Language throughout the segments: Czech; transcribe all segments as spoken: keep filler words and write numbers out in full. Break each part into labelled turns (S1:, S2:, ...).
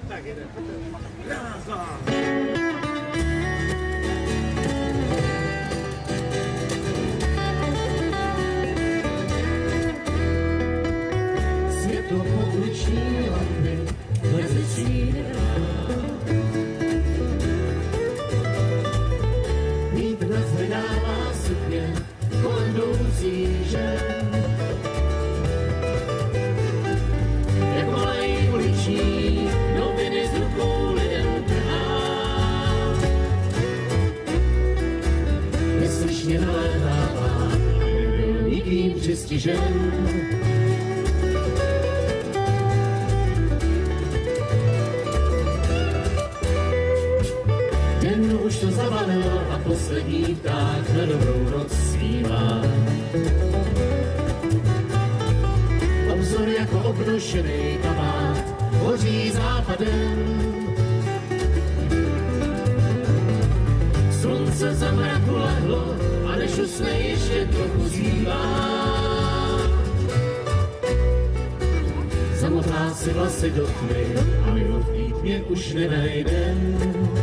S1: Tak jde. Raz, dva.
S2: Světlo pouliční lampy mezi vítr zvedává sukně kolem jdoucích žen. Jak malej uliční noviny s rukou lidem trhá. Neslyšně nalévává, nebyl nikým přistižen. Den už to zavalil a poslední pták na dobrou noc zpívá. Obzor jako obnošený kabát hoří západem. Slunce za mraku lehlo a než usne ještě trochu zývá. Zamotá si vlasy do tmy a my ho v té tmě už nenajdem.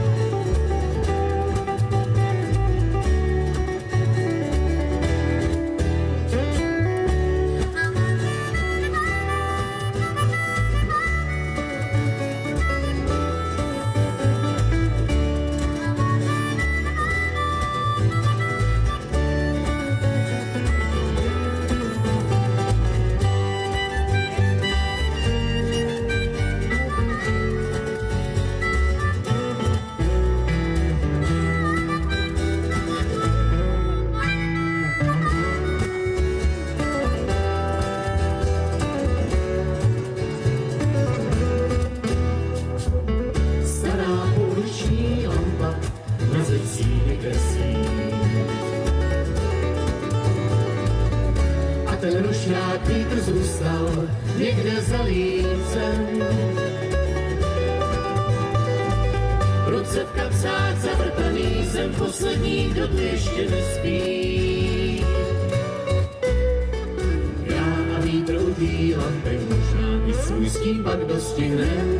S2: Ten rošňák vítr zůstal někde za lícem. Ruce v kapsách zavrtaný, jsem poslední, kdo tu ještě nespí. Já a vítr u tý lampy, možná i svůj stín pak dostihnem.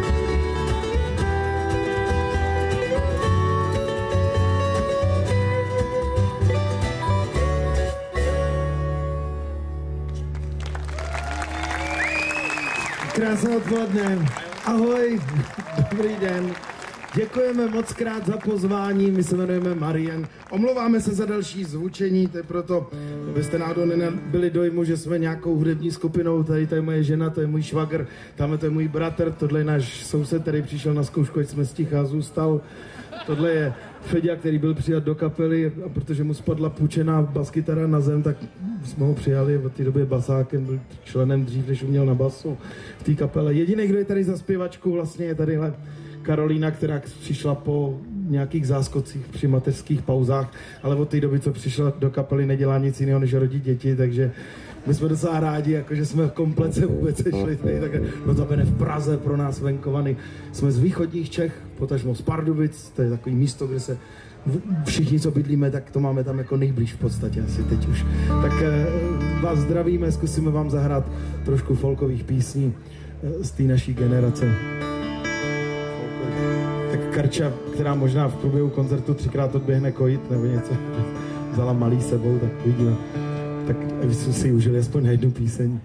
S1: Krásné odpoledne. Ahoj, dobrý den. Děkujeme moc krát za pozvání, my se jmenujeme Marian. Omlouváme se za další zvučení, to je proto, abyste náhodou nebyli dojmu, že jsme nějakou hudební skupinou. Tady to je moje žena, to je můj švagr, tamhle to je můj bratr, tohle je náš soused, který přišel na zkoušku, ať jsme sticha zůstal. Tohle je Feďa, který byl přijat do kapely a protože mu spadla půjčená baskytara na zem, tak jsme ho přijali, v té době basákem, byl členem dřív, než uměl na basu v té kapele. Jediný, kdo je tady za zpěvačku, vlastně je tadyhle Karolína, která přišla po nějakých záskocích při mateřských pauzách, ale od té doby, co přišla do kapely, nedělá nic jiného, než rodit děti, takže my jsme docela rádi, jakože jsme v komplece vůbec sešli tady, tak notabene v Praze pro nás venkovaný. Jsme z východních Čech, potažmo z Pardubic, to je takový místo, kde se všichni, co bydlíme, tak to máme tam jako nejblíž v podstatě asi teď už. Tak vás zdravíme, zkusíme vám zahrát trošku folkových písní z té naší generace. Tak Karča, která možná v průběhu koncertu třikrát odběhne kojit nebo něco, vzala malý sebou, tak uvidíme. Tak aby jsme si užili aspoň na jednu píseň.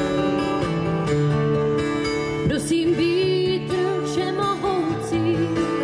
S3: Prosím, vítr všemohoucí,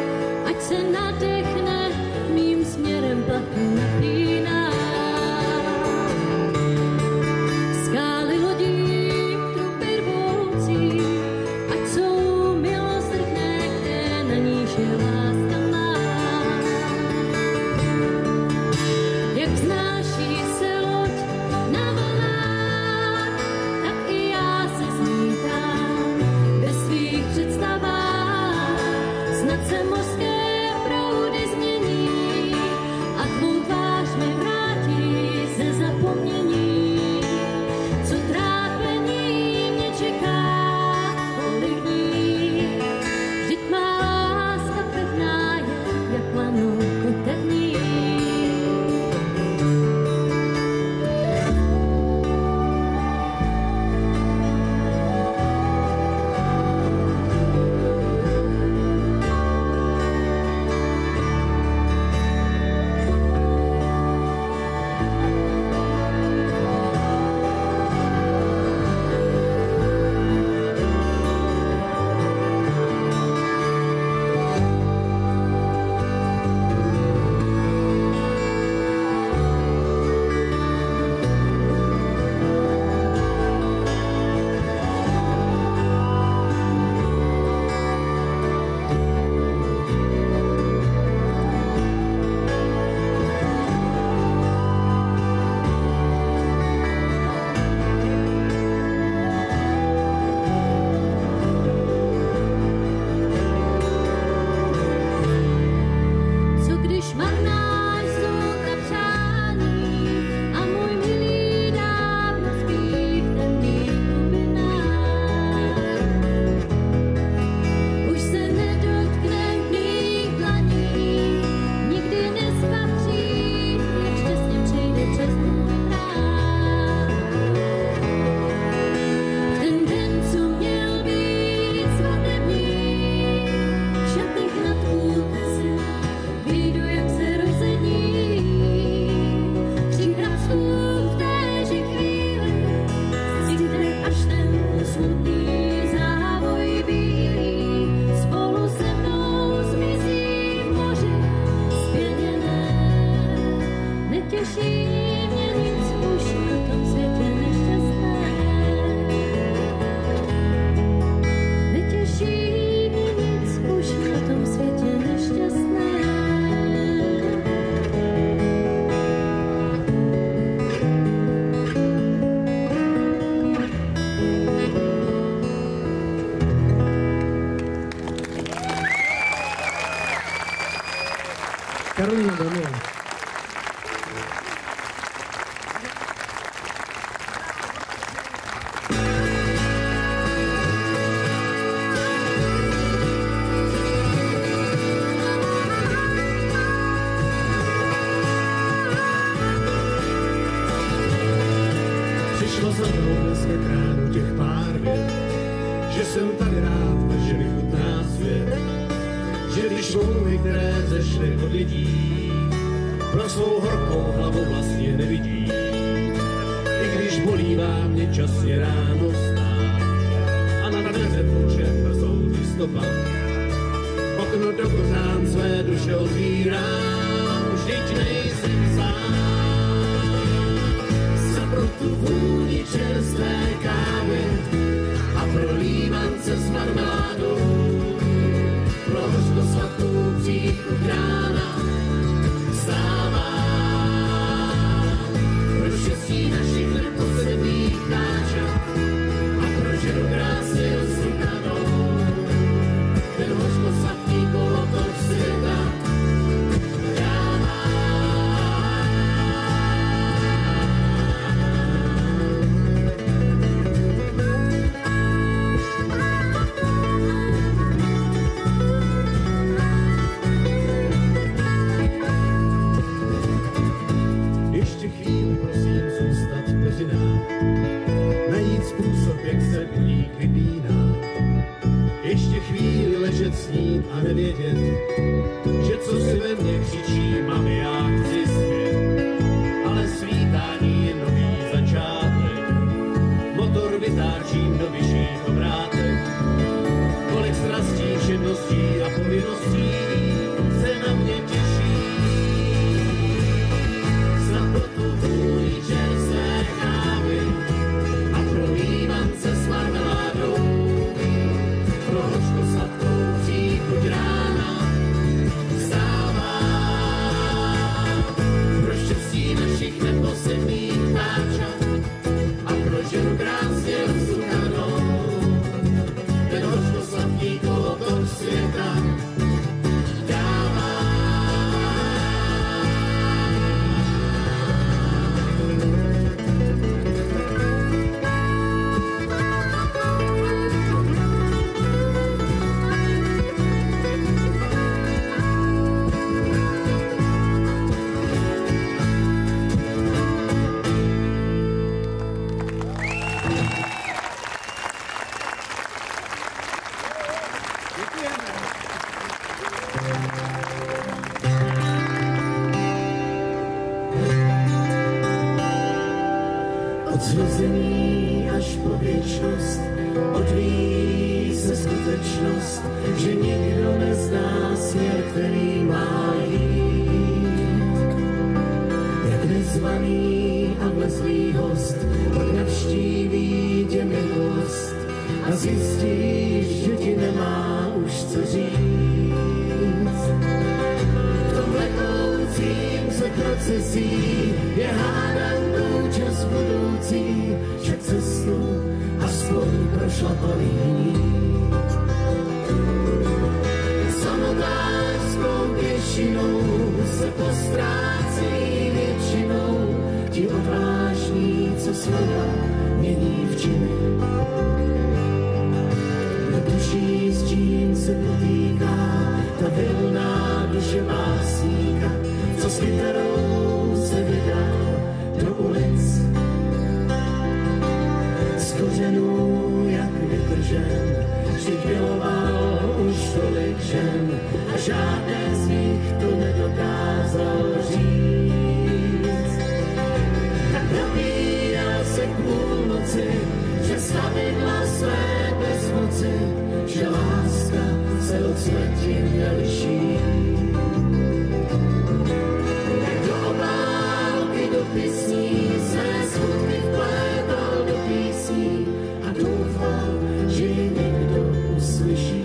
S1: Karolína Daniel.
S2: Přišlo za mnou dneska kránu těch pár vět, že jsem tady rád a že mi chutná svět. Že když mluvy, které zešly od lidí, pro svou horkou hlavu vlastně nevidí. I když bolívá mě časně ráno stát a na dveře tluče mrzoucí stopa, okno do kořán své duše otvírám, vždyť nejsem sám. Zapru tu vůni čerstvé kávy a pro lívance s marmeládou, pro hořko svatou příchu rána vstává. Pro štěstí našich neposledních náčat a pro ženu krásně rozsykanou, ten hořko svatý kolotoč světa dává. Ještě chvíli prosím zůstat vteřina, najít způsob, jak se budík vypíná. Ještě chvíli ležet snít a nevědět, že co si ve mně křičí, mami, já chci zpět. Ale svítání je nový začátek, motor vytáčím do vyšších obrátek. Kolik strastí, všedností a povinností se na mě těší. Snad pro tu vůli čerstvé kávy a pro lívance s marmeládou, pro hořko sladkou příchuť rána Od zrození až po věčnost odvíjí se skutečnost, že nikdo nezná směr, který má jít. Jak nezvaný a vlezlý host, pak navštíví tě milost a zjistíš, že ti nemá už co říct. V tom lekoucím se procesí je hádám čas budoucí, však cestu aspoň prošlapaný. Samotářskou pěšinou se postrácí většinou ti odvážní, co slova mění v činy. Netuší, s čím se potýká ta vilná duše básníka, co s kytarou se vydá do ulic. Z kořenů jak vytržen, vždyť miloval už tolik žen a žádné z nich to nedokázal říct. Tak napíjel se k půlnoci, že slavidla své bezmoci, že láska se od smrti neliší. Písní své skutky vplétal do písní a doufal, že ji někdo uslyší.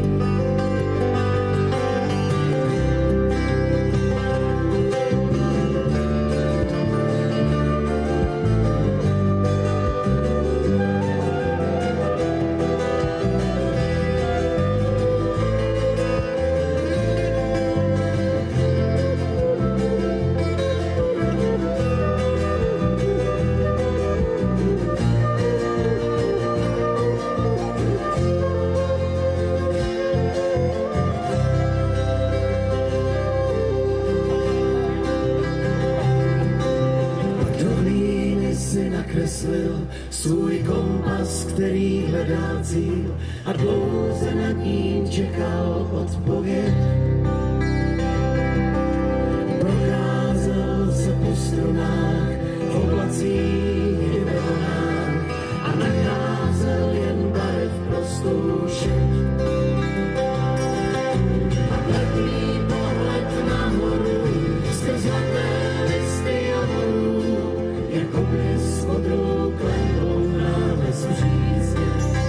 S2: Svůj kompas, který hledá cíl a dlouze nad ním čekal odpověď. Procházel se po strunách, v oblacích i ve vlnách a nacházel jen barev prostou šeť. A letlý pohled nahoru skrz zlaté listy a horů, jako bys modrou klenbou náves přízně.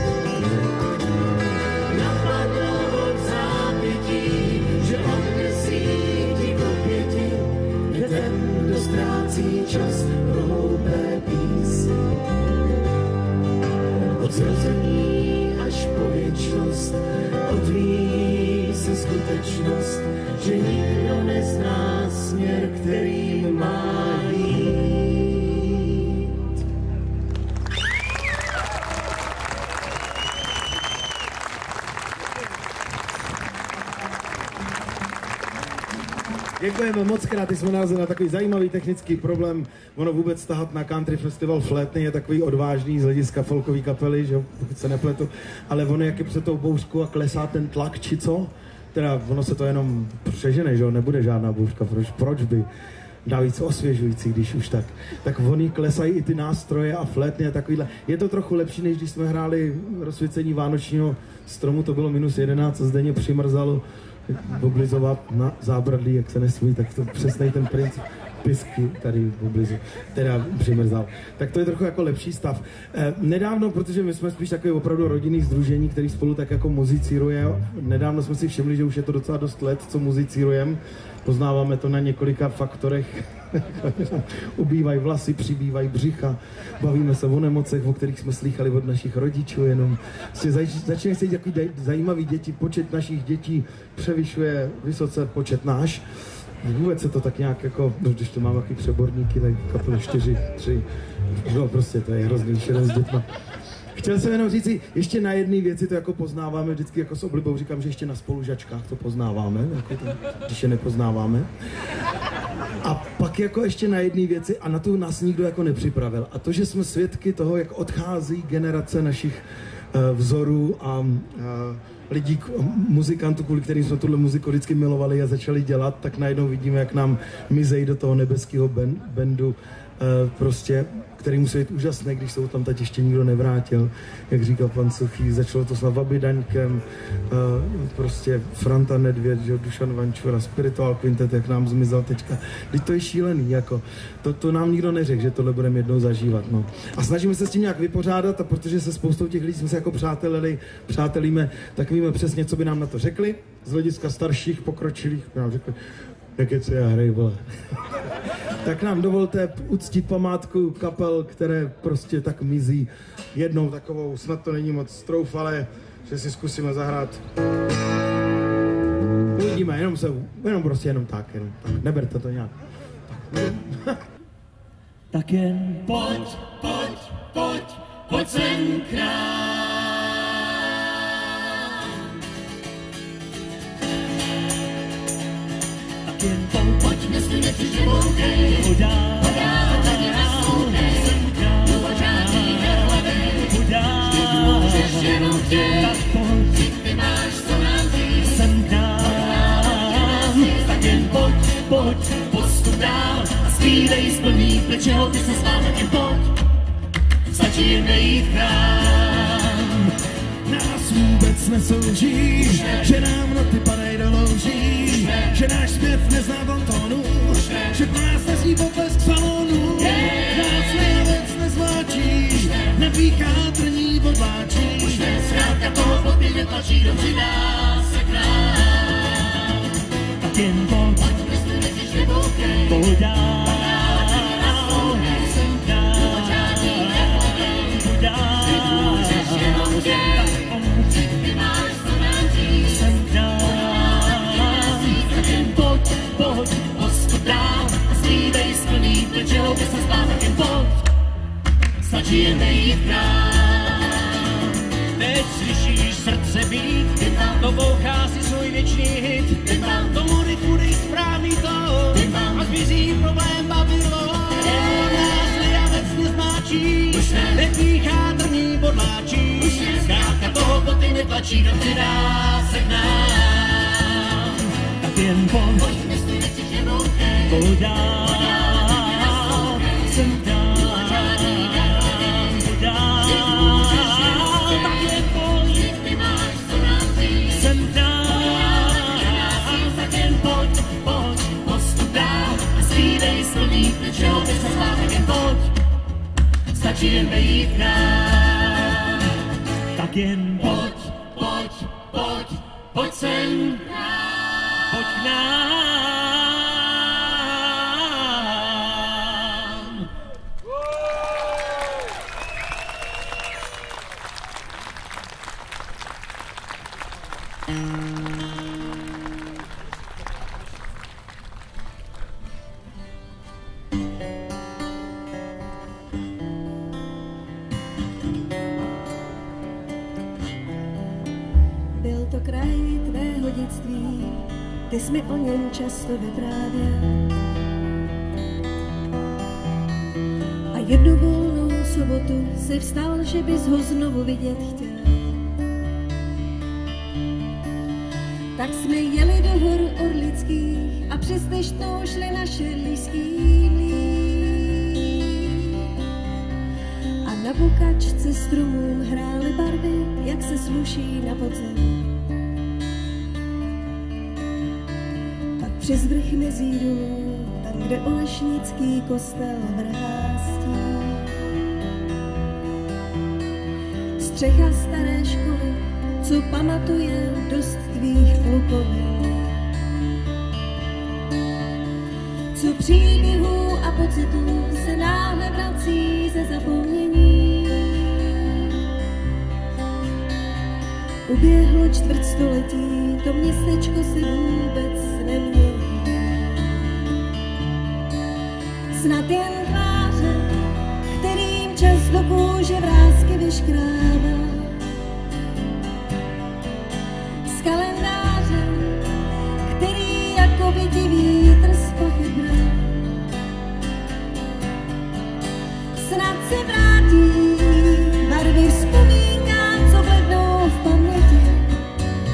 S2: Napadlo ho v zápětí, že od desíti do pěti je ten, kdo ztrácí čas pro hloupé písně. Od zrození až po věčnost odvíjí se skutečnost, že nikdo nezná směr, kterým má jít.
S1: Děkujeme moc krát, jsme nalezli na takový zajímavý technický problém. Ono vůbec tahat na Country Festival Flétny je takový odvážný z hlediska folkové kapely, že pokud se nepletu, ale ono jak je před tou bouřkou a klesá ten tlak, či co? Teda ono se to jenom přežene, že nebude žádná bouřka, proč, proč by? Dá víc osvěžující, když už tak. Tak oni klesají i ty nástroje a flétny a takovýhle. Je to trochu lepší, než když jsme hráli rozsvícení vánočního stromu, to bylo minus jedenáct a zdenně přimrzalo oblizovat na zábradlí, jak se nesmí, tak to přesnej ten princip pisky tady v oblizu, teda přimrzal. Tak to je trochu jako lepší stav. Eh, nedávno, protože my jsme spíš takové opravdu rodinný sdružení, který spolu tak jako muzicíruje, nedávno jsme si všimli, že už je to docela dost let, co muzicírujeme. Poznáváme to na několika faktorech. Ubývají vlasy, přibývají břicha, bavíme se o nemocech, o kterých jsme slýchali od našich rodičů jenom. Začínají se jít takový zajímavý děti, počet našich dětí převyšuje vysoce počet náš. Vůbec se to tak nějak jako, když to mám takový přeborníky, tak kapelu čtyři, tři, no prostě to je hrozný šedem s dětma. Chtěl jsem jenom říct, ještě na jedné věci to jako poznáváme, vždycky jako s oblibou říkám, že ještě na spolužačkách to poznáváme, jako to, když je nepoznáváme. A pak jako ještě na jedné věci, a na tu nás nikdo jako nepřipravil, a to, že jsme svědky toho, jak odchází generace našich uh, vzorů a uh, lidí, muzikantů, kvůli kterým jsme tuhle muziku vždycky milovali a začali dělat, tak najednou vidíme, jak nám mizejí do toho nebeského bandu, prostě, který musí být úžasný, když se tam teď ještě nikdo nevrátil, jak říkal pan Suchý. Začalo to s Navaby Daňkem, prostě Franta Nedvěd, Dušan Vančura, Spiritual Quintet, jak nám zmizel teďka. Teď to je šílený, jako, to, to nám nikdo neřekl, že tohle budeme jednou zažívat, no. A snažíme se s tím nějak vypořádat, a protože se spoustou těch lidí jsme se jako přátelili, přátelíme, tak víme přesně, co by nám na to řekli. Z hlediska starších, pokročilých, nám řekli, jak je co já hrej, vole. Tak nám dovolte uctít památku kapel, které prostě tak mizí jednou takovou, snad to není moc troufalé, že si zkusíme zahrát. Uvidíme, jenom se, jenom prostě jenom tak, jenom tak, neberte to nějak. Tak,
S3: tak jen pojď, pojď, pojď, pojď sem k nám. Tak jen pojď, pojď, jestli nechceš, že boukej, pojď dál, pojď dál, tady naslouchej, sem k nám, pojď žádný nervavej, pojď dál, ty můžeš jenom chtět, tak pojď, ty máš co nám říct, sem k nám, tak jen pojď, pojď, postup dál a zpívej z plných plech, čeho ty se zvál, tak jen pojď, stačí jen nejít k nám.
S2: Nás vůbec nesouží, že nám noty padej do louží, že náš zpěv nezná bontónu, že pro nás nezní potlesk salonu. Nás nejavec nezvláčí, nepíchá trní podváčí, zkrátka toho poty netlačí, kdo přidá se k nám.
S3: Tak jen pojď, pojď dál, sem k nám, pojď dál,
S2: ty máš co nám říct,
S3: sem k nám,
S2: tak jen pojď, pojď, postup dál a zpívej z plných plech, čeho by se zbál, tak jen pojď, stačí jen nejít k nám.
S3: teď slyšíš srdce být, to bouchá si svůj věčný hit, tomu rytmu dej správný tón a zmizí problém Babylon. Nás nejavec nezmáčí, nepíchá trní bodláčí, zkrátka toho boty netlačí, kdo přidá se k nám. Tak jen pojď, pojď dál, sem k nám, pojď dál, tak jen pojď, sem k nám,
S2: tak jen pojď, pojď, postup dál a zpívej z plných plech, čeho by se zbál, tak jen pojď, stačí jen vejít k nám.
S3: tak jen pojď,
S2: Pojď, pojď, pojď, pojď sem k nám.
S3: pojď k nám.
S4: Byl to kraj tvého dětství, ty jsi mi o něm často vyprávěl. A jednu volnou sobotu si vstal, že bys ho znovu vidět chtěl. Tak jsme jeli do hor Orlických a přes Deštnou šli na Šerlíský mlýn. A na bukačce stromům hrály barvy, jak se sluší na podzim. Pak přes vrch mezí dolů, tam, kde Olešnický kostel vrhá stín. Střecha staré školy, co pamatuje dost tvých klukovin. Co příběhů a pocitů se náhle vrací ze zapomnění. Uběhlo čtvrtstoletí, to městečko si vůbec nemění. Snad jen tváře, kterým čas do kůže vrásky vyškrábá. Z kalendáře, který jako by ti vítr zpochybnil. Snad se vrátí barvy vzpomínkám, co blednou v paměti.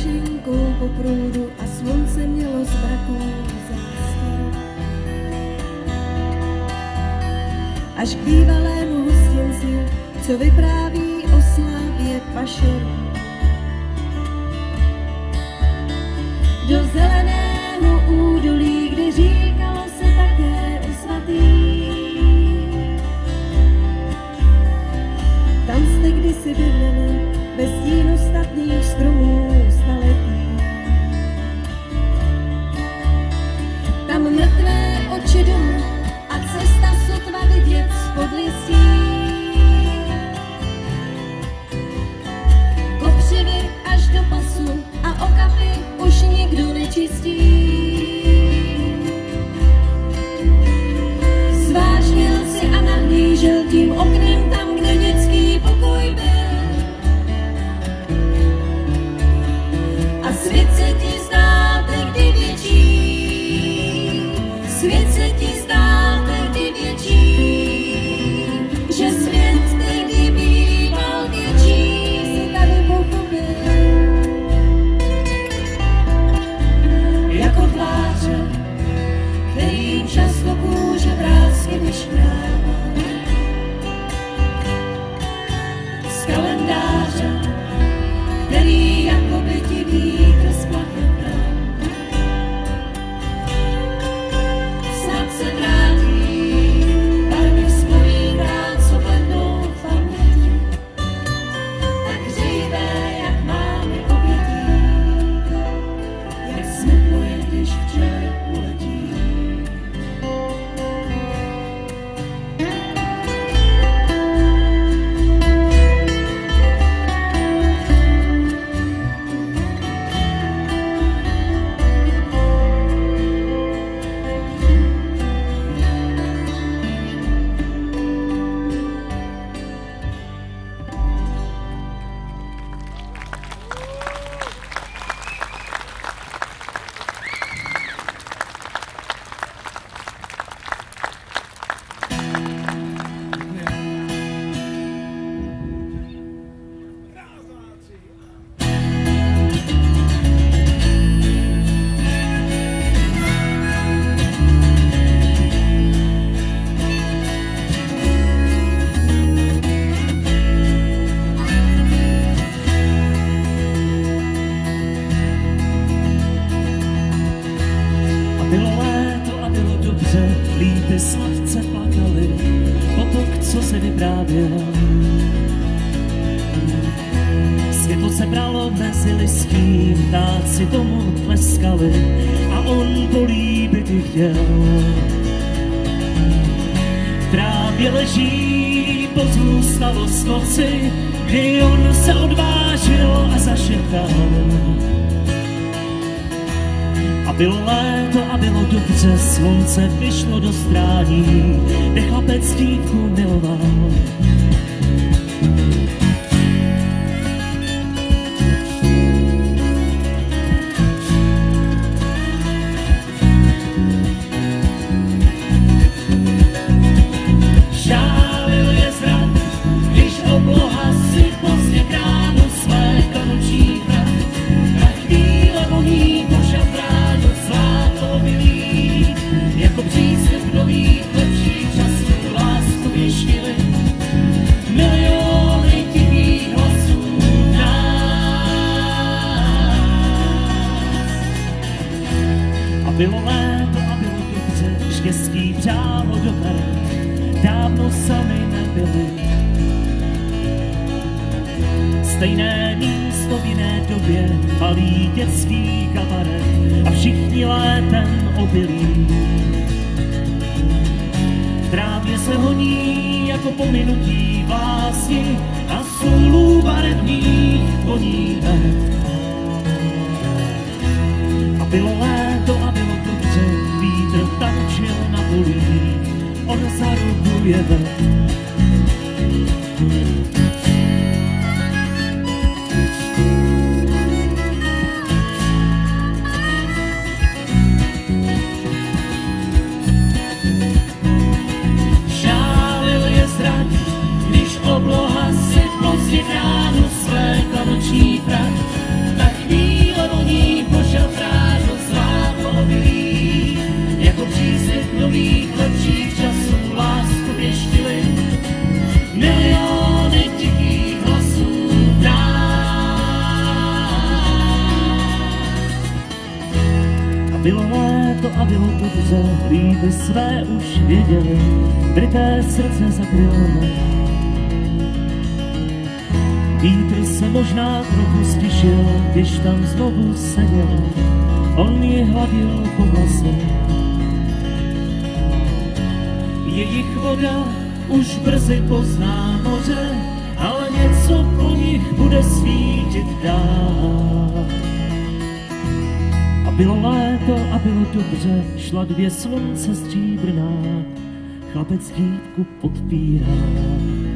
S4: mašinkou po proudu a slunce mělo z mraků zástěr. Až k bývalému hostinci, co vypráví o slávě pašerů. Do zeleného údolí, kdy říkalo se také o svatých. Tam jste kdysi bydleli ve stínu statných stromů staletí. Tam mrtvé oči domů a cesta sotva vidět spod listí. Kopřivy až do pasu a okapy už nikdo nečistí. Zvážnil si a nahlížel tím oknem tam, kde dětský pokoj byl. A svět se ti zdál tehdy větší, svět se ti zdál tehdy větší, že svět tehdy býval větší, si tady pochopil. Jako tváře, kterým často kůže vrásky vyškrával. Z kalendáře, který jako by ti vítr splachl bral. Snad se vrátí barvy vzpomínkám, co vednou v paměti, tak hřejivé, jak máme obětí, jak smutno je, když včely uletí.
S3: Lípy sladce plakaly potok, co se vyprávěl. Světlo se bralo mezi listí, ptáci tomu tleskali a on políbit ji chtěl. V trávě leží pozůstalost noci, kdy on se odvážil a zašeptal. A bylo léto a bylo dobře, slunce vyšlo do strání, kde chlapec dívku miloval. Žálil je zrak, když obloha si pozdě kránu své konoční vrat. Na chvíle voní po šafránu zlato bylý, jako příslib nových lepších časů lásku věštili. Miliony tichých hlasů nás. A bylo léto a bylo dobře, štěstí přálo do karet, dávno sami nebyli. Stejné místo v jiné době, malý dětský kabaret a všichni létem obilí. V trávě se honí jako pominutí vlásky a sůlů barevných konítek. A bylo léto a bylo dobře, vítr tančil na polích, on za ruku je vedl. Obloha si pozdě ráno své konoční vrat, na chvíli nových lepších časů lásku pěštili miliony tichých hlasů v nás. A bylo léto a bylo dobře, líby své už věděli, vryté srdce zakrylo. Vítr se možná trochu stišil, když tam znovu seděl, on ji hladil po vlase. Jejich voda už brzy pozná moře, ale něco po nich bude svítit dál. A bylo léto a bylo dobře, šla dvě slunce stříbrná, chlapec dítku podpíral.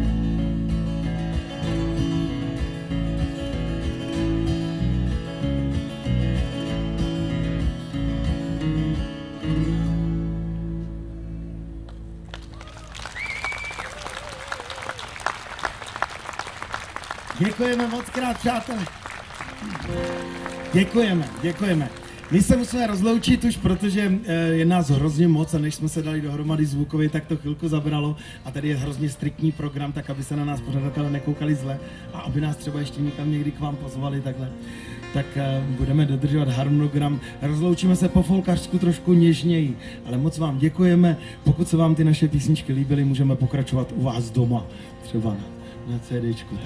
S1: Děkujeme moc krát, přátelé. Děkujeme, děkujeme. My se musíme rozloučit už, protože je nás hrozně moc a než jsme se dali dohromady zvukově, tak to chvilku zabralo a tady je hrozně striktní program, tak aby se na nás pořadatelé nekoukali zle a aby nás třeba ještě někam někdy k vám pozvali takhle. Tak budeme dodržovat harmonogram. Rozloučíme se po folkařsku trošku něžněji, ale moc vám děkujeme. Pokud se vám ty naše písničky líbily, můžeme pokračovat u vás doma, třeba na, na CDčku.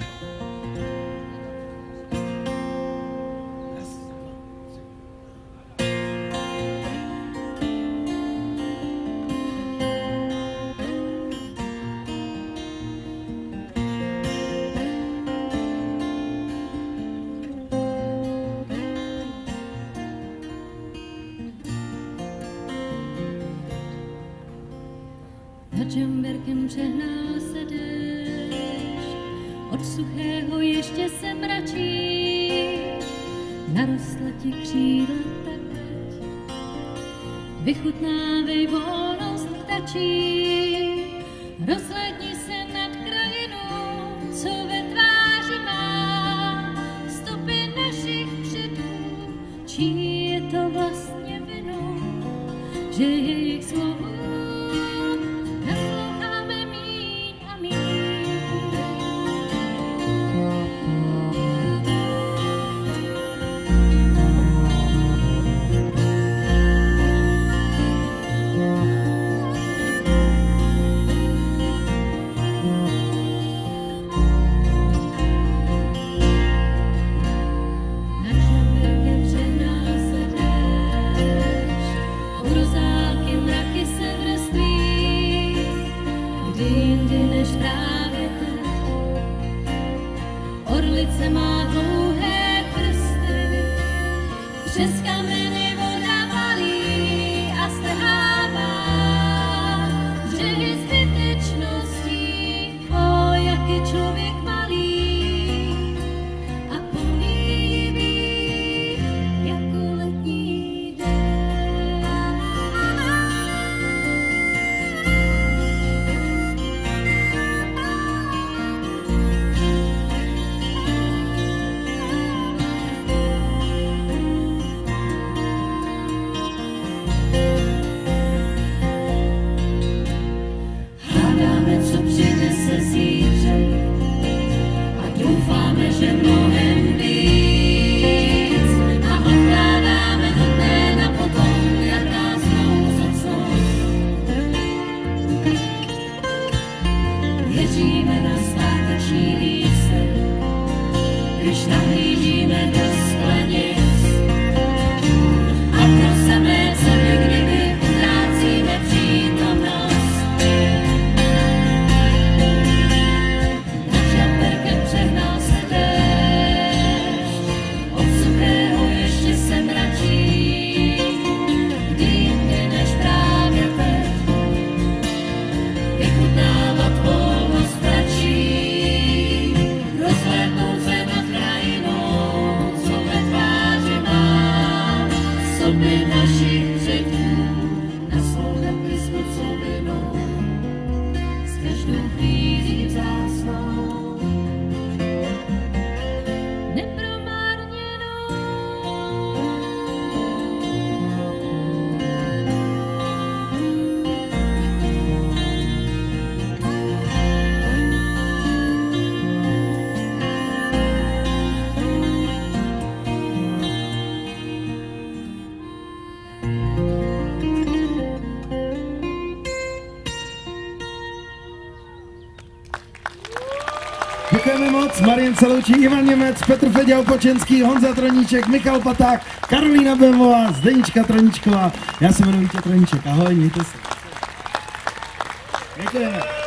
S5: Nad Žamberkem přehnal se déšť, od suchého ještě se mračí, narostla ti křídla tak teď, vychutnávej volnost ptačí, rozhlédni se nad krajinou, co ve tváři má, stopy našich předků, čí je to vlastně vinou, že jejich slovo
S1: Děkujeme moc, Marian se loučí, Ivan Němec, Petr Fedě Opočenský, Honza Troníček, Michal Paták, Karolína Bemová, Zdenička Troníčková, já se jmenuji Vítě Troníček, ahoj, mějte se. Děkujeme.